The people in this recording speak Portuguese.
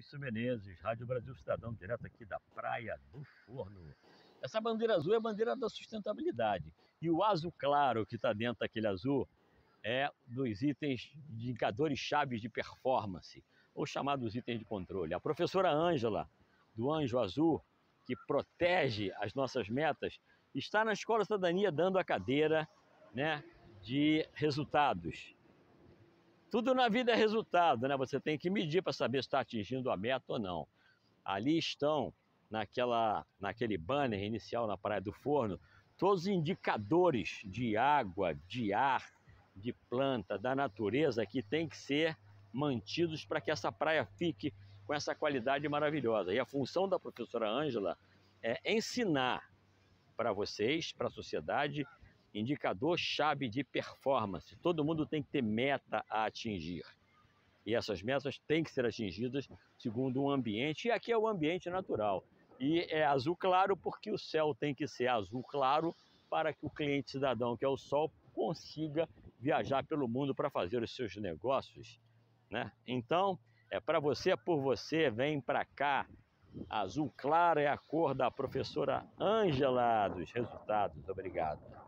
Maurício Menezes, Rádio Brasil Cidadão, direto aqui da Praia do Forno. Essa bandeira azul é a bandeira da sustentabilidade. E o azul claro que está dentro daquele azul é dos itens de indicadores chaves de performance, ou chamados itens de controle. A professora Ângela, do Anjo Azul, que protege as nossas metas, está na Escola Cidadania dando a cadeira, né, de resultados. Tudo na vida é resultado, né? Você tem que medir para saber se está atingindo a meta ou não. Ali estão, naquele banner inicial na Praia do Forno, todos os indicadores de água, de ar, de planta, da natureza que tem que ser mantidos para que essa praia fique com essa qualidade maravilhosa. E a função da professora Ângela é ensinar para vocês, para a sociedade, indicador-chave de performance. Todo mundo tem que ter meta a atingir. E essas metas têm que ser atingidas segundo um ambiente, e aqui é o ambiente natural. E é azul claro porque o céu tem que ser azul claro para que o cliente cidadão, que é o sol, consiga viajar pelo mundo para fazer os seus negócios, né? Então, é para você, é por você, vem para cá. Azul claro é a cor da professora Ângela dos resultados. Obrigado.